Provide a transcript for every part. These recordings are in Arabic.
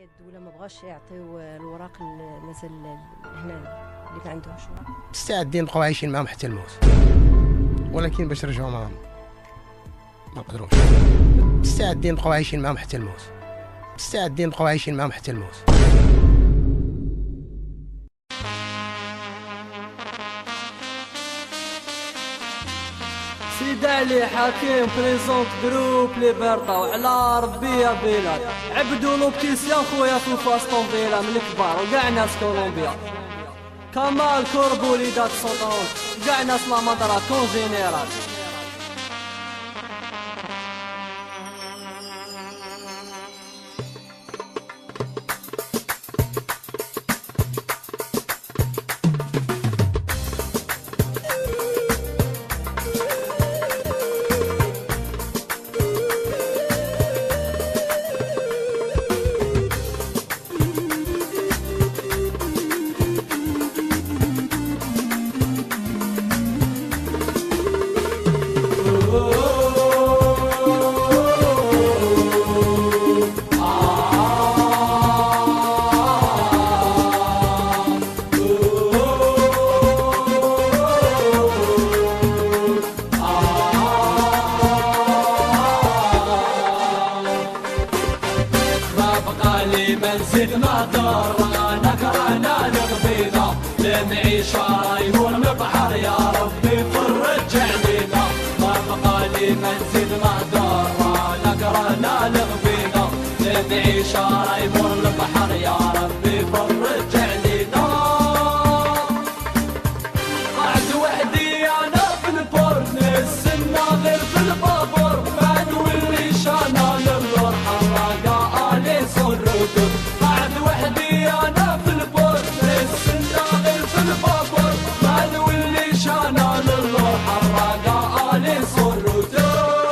الدولة ما بغاش يعطيو الوراق مازال هنا اللي ما عندهمش وراق. مستعدين نبقاو عايشين معاهم حتى الموت، ولكن باش نرجعوا ما نقدروش. مستعدين نبقاو عايشين معاهم حتى الموت، مستعدين نبقاو عايشين معاهم حتى الموت. سيد علي حكيم بريزونت جروب ليبرتا وعلى ربي يا بلاد عبدو لوبتيسيان خويا في فاستون فيلا من الكبار وكاع ناس كولومبيا كمال كوربو وليدات سلطان كاع ناس لا مدرا كون جينيرال. منزل نهضر نكرهنا الغبينة لنعيش رايمون من البحر يا ربي فرج علينا. ما بقى لي منزل نهضر نكرهنا الغبينة لنعيش رايمون من البحر يا ربي فرج علينا. قعد وحدي انا في البور نستنى غير في البابور ما نوليش انا للنور حراقة الي صرتو. قعد وحدي انا في البور نستنى غير في البابور ما نوليش انا للنور حراقة الي صرتو.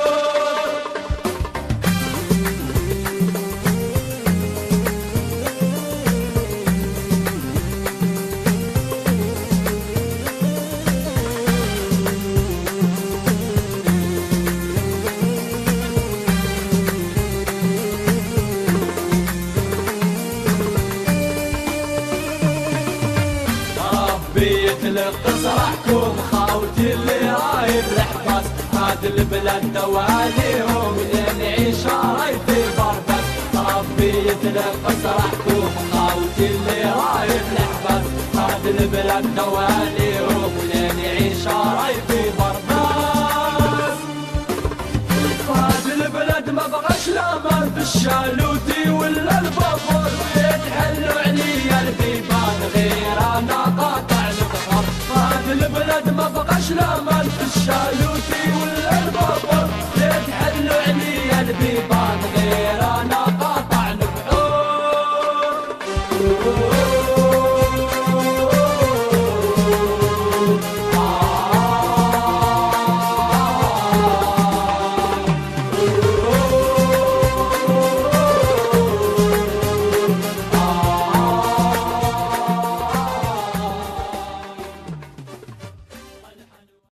يتلقص راحكم خاوتي اللي راي بالحباس هاد البلاد دواليهم نعيش راي في بربس. ربي يتلقص راحكم خاوتي اللي راي بالحباس هاد البلاد دواليهم نعيش راي في بربس. هاد البلاد ما بغاش لامان في الشالوتي ولا البابور يتحلوا عليا البيبان غير انا قاطع. هاد البلد ما بقاش لامان في الشالو